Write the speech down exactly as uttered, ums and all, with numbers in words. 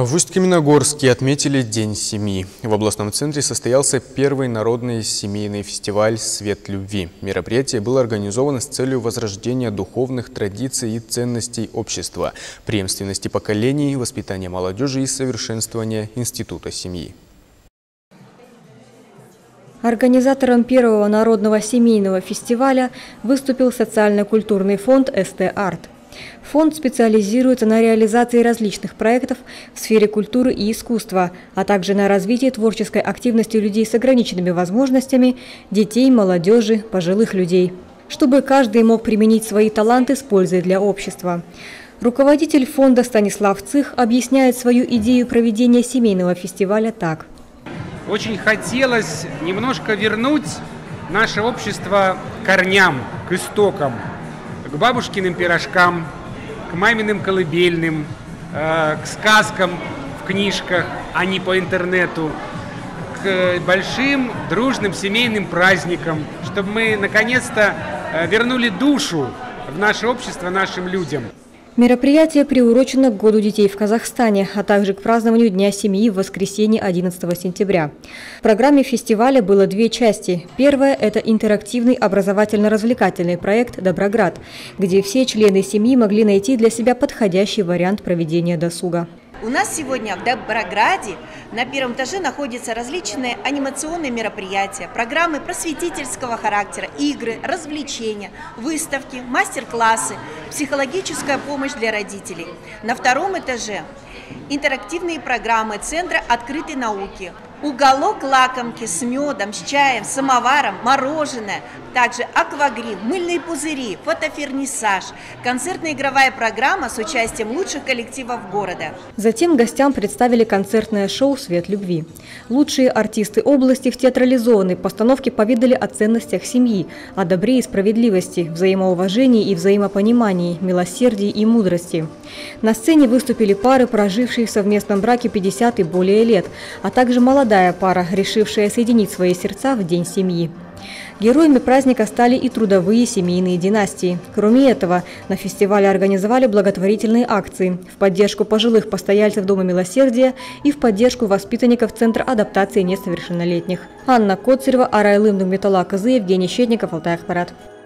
В Усть-Каменогорске отметили День семьи. В областном центре состоялся первый народный семейный фестиваль «Свет любви». Мероприятие было организовано с целью возрождения духовных традиций и ценностей общества, преемственности поколений, воспитания молодежи и совершенствования института семьи. Организатором первого народного семейного фестиваля выступил социально-культурный фонд «эс тэ арт». Фонд специализируется на реализации различных проектов в сфере культуры и искусства, а также на развитии творческой активности людей с ограниченными возможностями, детей, молодежи, пожилых людей, чтобы каждый мог применить свои таланты с пользой для общества. Руководитель фонда Станислав Цых объясняет свою идею проведения семейного фестиваля так. Очень хотелось немножко вернуть наше общество к корням, к истокам, к бабушкиным пирожкам, к маминым колыбельным, э, к сказкам в книжках, а не по интернету, к большим дружным семейным праздникам, чтобы мы наконец-то э, вернули душу в наше общество нашим людям. Мероприятие приурочено к Году детей в Казахстане, а также к празднованию Дня семьи в воскресенье одиннадцатого сентября. В программе фестиваля было две части. Первая – это интерактивный образовательно-развлекательный проект «Доброград», где все члены семьи могли найти для себя подходящий вариант проведения досуга. У нас сегодня в Доброграде на первом этаже находятся различные анимационные мероприятия, программы просветительского характера, игры, развлечения, выставки, мастер-классы, психологическая помощь для родителей. На втором этаже интерактивные программы Центра открытой науки. Уголок лакомки с медом, с чаем, самоваром, мороженое, также аквагриль, мыльные пузыри, фотофернисаж, концертно-игровая программа с участием лучших коллективов города. Затем гостям представили концертное шоу «Свет любви». Лучшие артисты области в театрализованной постановке поведали о ценностях семьи, о добре и справедливости, взаимоуважении и взаимопонимании, милосердии и мудрости. На сцене выступили пары, прожившие в совместном браке пятьдесят и более лет, а также молодая пара, решившая соединить свои сердца в День семьи. Героями праздника стали и трудовые семейные династии. Кроме этого, на фестивале организовали благотворительные акции в поддержку пожилых постояльцев Дома милосердия и в поддержку воспитанников Центра адаптации несовершеннолетних. Анна Коцарева, Арайлым Нугметалла Кызы, Евгений Щетников, Алтай Ахпарат.